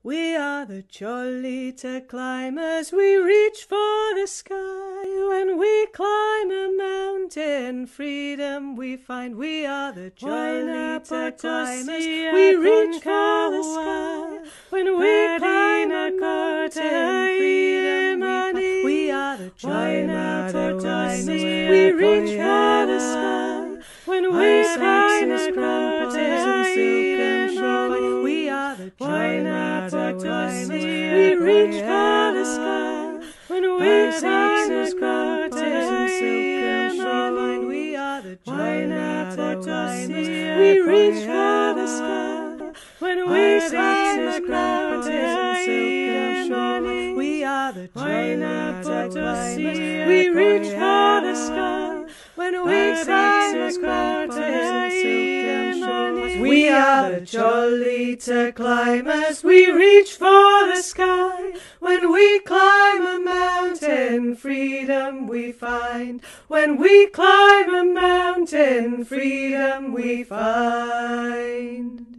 We are the Cholita Climbers, we reach for the sky. When we climb a mountain, freedom we find. We are the Cholita Climbers, we reach for the sky. When we climb a mountain, freedom we find. We are the Cholita Climbers, we reach for the sky. When we climb a mountain, we are the Cholita Climbers, we reach for the sky. When we climb a mountain, we are the Cholita Climbers, we reach for the sky. When we climb a mountain, we are the Cholita Climbers, we reach for the sky. When we climb a mountain, we are the Cholita Climbers, we reach for the sky. When we climb a mountain, freedom we find. When we climb a mountain, freedom we find.